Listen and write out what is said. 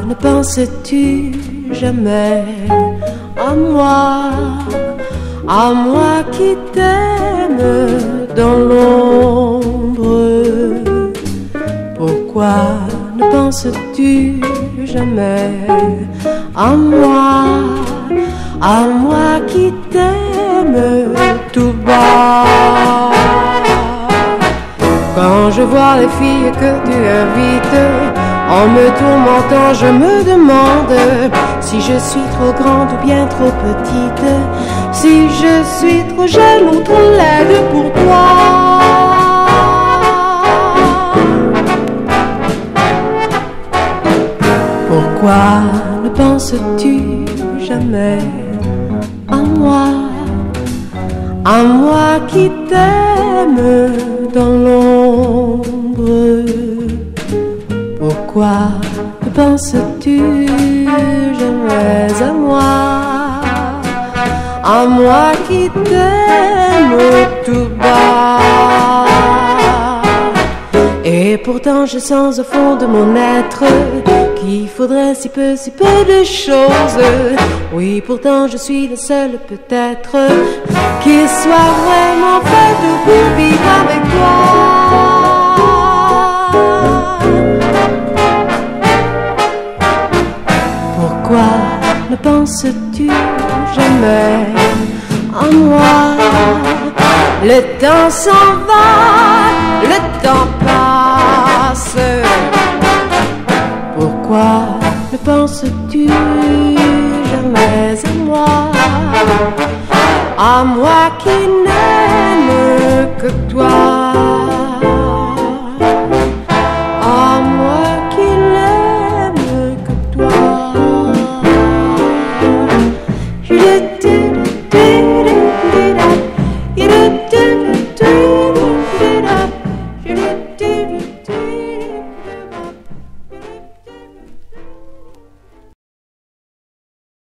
ne penses-tu jamais à moi qui t'aime dans l'ombre? Pourquoi ne penses-tu jamais à moi qui t'aime tout bas? Quand je vois les filles que tu invites, en me tourmentant, je me demande si je suis trop grande ou bien trop petite, si je suis trop jeune ou trop laide pour toi. Pourquoi ne penses-tu jamais à moi qui t'aime dans l'ombre? Pourquoi ne penses-tu jamais à moi qui t'aime tout bas? Et pourtant je sens au fond de mon être qu'il faudrait si peu de choses. Oui, pourtant je suis la seule peut-être qui soit vraiment faite pour vivre avec toi. Pourquoi ne penses-tu jamais à moi? Le temps s'en va, le temps passe. Pourquoi ne penses-tu jamais à moi qui n'aime que toi?